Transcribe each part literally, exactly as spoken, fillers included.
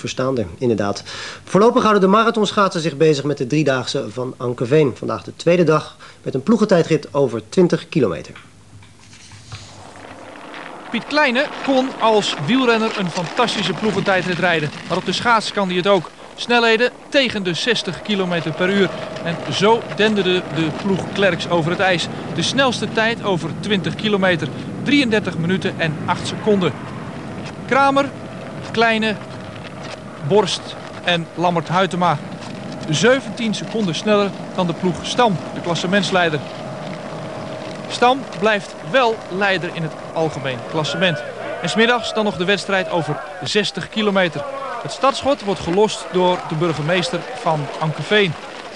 verstaander, inderdaad. Voorlopig houden de marathonschaatsers zich bezig met de driedaagse van Ankeveen. Vandaag de tweede dag met een ploegentijdrit over twintig kilometer. Piet Kleine kon als wielrenner een fantastische ploegentijdrit rijden. Maar op de schaats kan hij het ook. Snelheden tegen de zestig kilometer per uur. En zo denderde de ploeg Klerks over het ijs. De snelste tijd over twintig kilometer. drieëndertig minuten en acht seconden. Kramer, Kleine, Borst en Lammert-Huytema. zeventien seconden sneller dan de ploeg Stam, de klassementsleider. Stam blijft wel leider in het algemeen klassement. En 's middags dan nog de wedstrijd over zestig kilometer. Het startschot wordt gelost door de burgemeester van Ankeveen.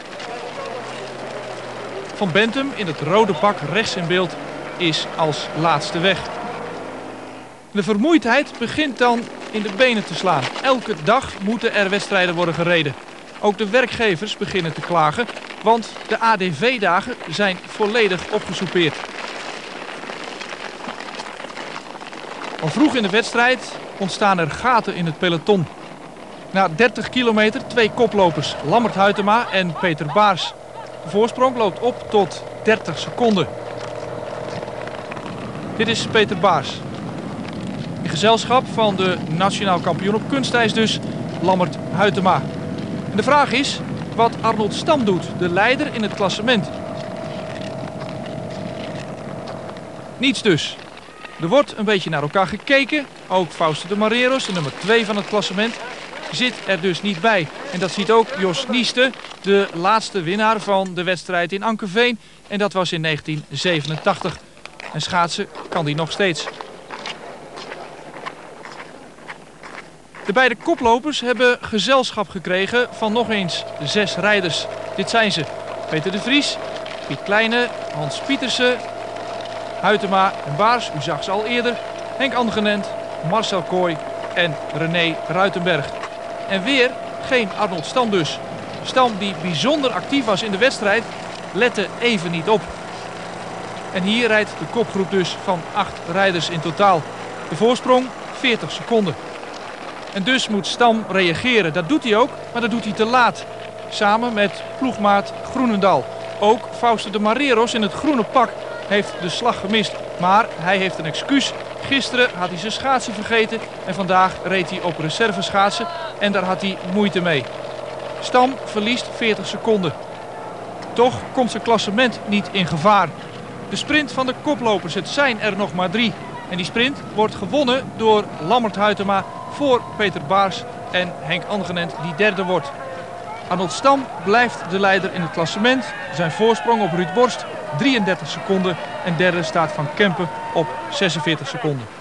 Van Bentum in het rode pak rechts in beeld is als laatste weg. De vermoeidheid begint dan in de benen te slaan. Elke dag moeten er wedstrijden worden gereden. Ook de werkgevers beginnen te klagen, want de A D V-dagen zijn volledig opgesoupeerd. Al vroeg in de wedstrijd ontstaan er gaten in het peloton. Na dertig kilometer twee koplopers, Lammert-Huytema en Peter Baars. De voorsprong loopt op tot dertig seconden. Dit is Peter Baars. In gezelschap van de nationaal kampioen op kunstijs dus, Lammert-Huytema. En de vraag is wat Arnold Stam doet, de leider in het klassement. Niets dus. Er wordt een beetje naar elkaar gekeken. Ook Fausto de Mareros, de nummer twee van het klassement, zit er dus niet bij. En dat ziet ook Jos Nieste, de laatste winnaar van de wedstrijd in Ankeveen. En dat was in negentien zevenentachtig. En schaatsen kan die nog steeds. De beide koplopers hebben gezelschap gekregen van nog eens zes rijders. Dit zijn ze: Peter de Vries, Piet Kleine, Hans Pietersen, Huytema en Baars, u zag ze al eerder, Henk Angenent, Marcel Kooi en René Ruitenberg. En weer geen Arnold Stam dus. Stam, die bijzonder actief was in de wedstrijd, lette even niet op. En hier rijdt de kopgroep dus van acht rijders in totaal. De voorsprong veertig seconden. En dus moet Stam reageren. Dat doet hij ook, maar dat doet hij te laat. Samen met ploegmaat Groenendal. Ook Fausto de Mareros in het groene pak heeft de slag gemist. Maar hij heeft een excuus. Gisteren had hij zijn schaatsen vergeten en vandaag reed hij op reserveschaatsen en daar had hij moeite mee. Stam verliest veertig seconden. Toch komt zijn klassement niet in gevaar. De sprint van de koplopers, het zijn er nog maar drie. En die sprint wordt gewonnen door Lammert-Huytema voor Peter Baars en Henk Angenent die derde wordt. Arnold Stam blijft de leider in het klassement. Zijn voorsprong op Ruud Borst drieëndertig seconden en derde staat Van Kempen op zesenveertig seconden.